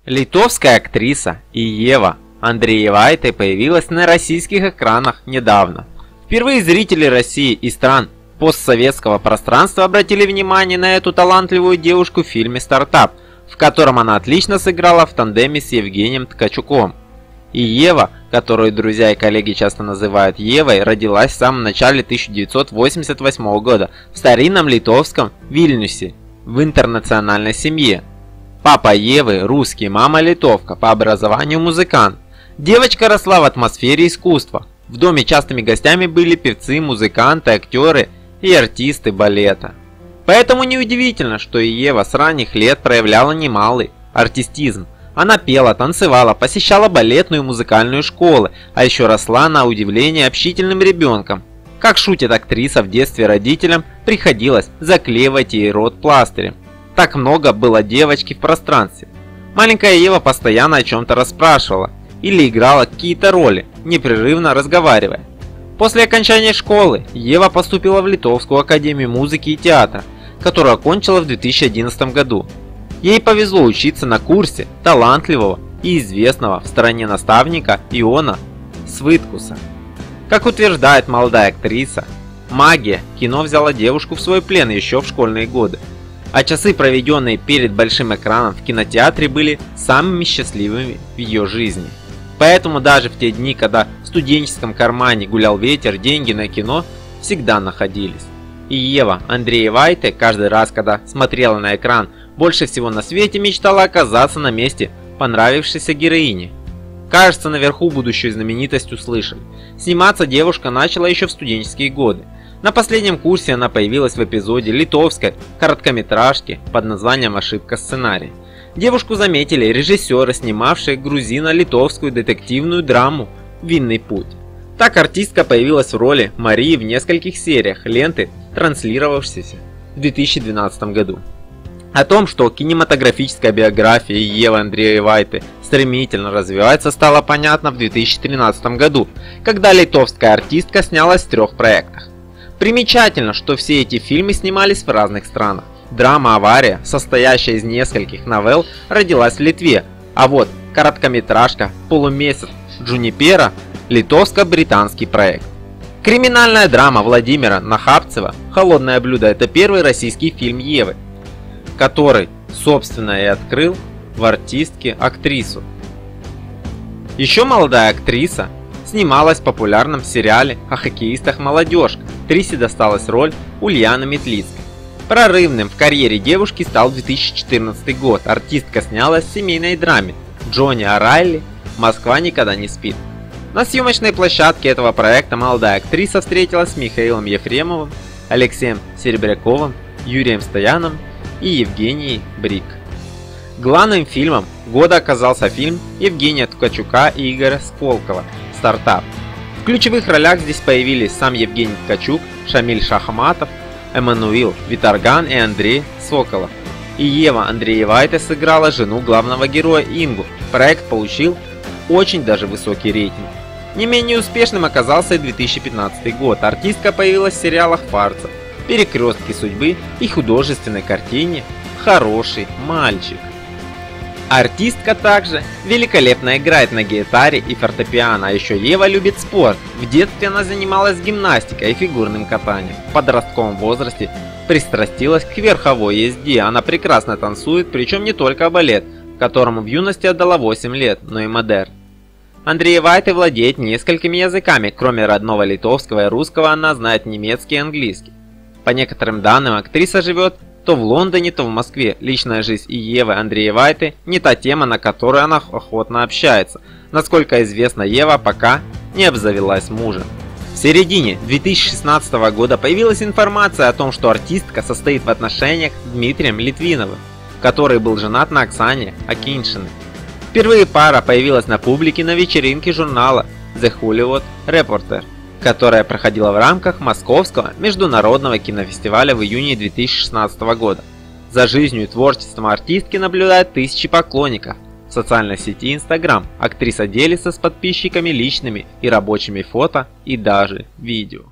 Литовская актриса Иева Андреевайте появилась на российских экранах недавно. Впервые зрители России и стран постсоветского пространства обратили внимание на эту талантливую девушку в фильме «Стартап», в котором она отлично сыграла в тандеме с Евгением Ткачуком. Иева, которую друзья и коллеги часто называют Евой, родилась в самом начале 1988 года в старинном литовском Вильнюсе в интернациональной семье. Папа Евы русский, мама литовка, по образованию музыкант. Девочка росла в атмосфере искусства. В доме частыми гостями были певцы, музыканты, актеры и артисты балета. Поэтому неудивительно, что Иева с ранних лет проявляла немалый артистизм. Она пела, танцевала, посещала балетную и музыкальную школы, а еще росла на удивление общительным ребенком. Как шутит актриса, в детстве родителям приходилось заклеивать ей рот пластырем. Так много было девочки в пространстве. Маленькая Ева постоянно о чем-то расспрашивала или играла какие-то роли, непрерывно разговаривая. После окончания школы Ева поступила в Литовскую академию музыки и театра, которую окончила в 2011 году. Ей повезло учиться на курсе талантливого и известного в стране наставника Иона Свиткуса. Как утверждает молодая актриса, магия кино взяла девушку в свой плен еще в школьные годы. А часы, проведенные перед большим экраном в кинотеатре, были самыми счастливыми в ее жизни. Поэтому даже в те дни, когда в студенческом кармане гулял ветер, деньги на кино всегда находились. И Ева Андреевайте каждый раз, когда смотрела на экран, больше всего на свете мечтала оказаться на месте понравившейся героини. Кажется, наверху будущую знаменитость услышали. Сниматься девушка начала еще в студенческие годы. На последнем курсе она появилась в эпизоде литовской короткометражки под названием «Ошибка сценария». Девушку заметили режиссеры, снимавшие грузино-литовскую детективную драму «Винный путь». Так артистка появилась в роли Марии в нескольких сериях ленты, транслировавшейся в 2012 году. О том, что кинематографическая биография Евы Андреевайте стремительно развивается, стало понятно в 2013 году, когда литовская артистка снялась в 3 проектах. Примечательно, что все эти фильмы снимались в разных странах. Драма «Авария», состоящая из нескольких новелл, родилась в Литве, а вот короткометражка «Полумесяц Джунипера» – литовско-британский проект. Криминальная драма Владимира Нахапцева «Холодное блюдо» – это первый российский фильм Евы, который, собственно, и открыл в артистке актрису. Еще молодая актриса снималась в популярном сериале о хоккеистах «Молодежка». Актрисе досталась роль Ульяны Метлицкой. Прорывным в карьере девушки стал 2014 год. Артистка снялась в семейной драме Джонни О'Райли «Москва никогда не спит». На съемочной площадке этого проекта молодая актриса встретилась с Михаилом Ефремовым, Алексеем Серебряковым, Юрием Стояном и Евгенией Брик. Главным фильмом года оказался фильм Евгения Ткачука и Игоря Сколково «Стартап». В ключевых ролях здесь появились сам Евгений Ткачук, Шамиль Шахматов, Эммануил Виторган и Андрей Соколов. И Ева Андреевайте сыграла жену главного героя Ингу. Проект получил очень даже высокий рейтинг. Не менее успешным оказался и 2015 год. Артистка появилась в сериалах «Фарца», «Перекрестки судьбы» и художественной картине «Хороший мальчик». Артистка также великолепно играет на гитаре и фортепиано, а еще Ева любит спорт. В детстве она занималась гимнастикой и фигурным катанием. В подростковом возрасте пристрастилась к верховой езде. Она прекрасно танцует, причем не только балет, которому в юности отдала 8 лет, но и модерн. Андреевайте владеет несколькими языками, кроме родного литовского и русского она знает немецкий и английский. По некоторым данным, актриса живет то в Лондоне, то в Москве. Личная жизнь Евы Андреевайте не та тема, на которую она охотно общается. Насколько известно, Ева пока не обзавелась мужем. В середине 2016 года появилась информация о том, что артистка состоит в отношениях с Дмитрием Литвиновым, который был женат на Оксане Акиньшиной. Впервые пара появилась на публике на вечеринке журнала The Hollywood Reporter, которая проходила в рамках Московского международного кинофестиваля в июне 2016 года. За жизнью и творчеством артистки наблюдают тысячи поклонников. В социальной сети Instagram актриса делится с подписчиками личными и рабочими фото и даже видео.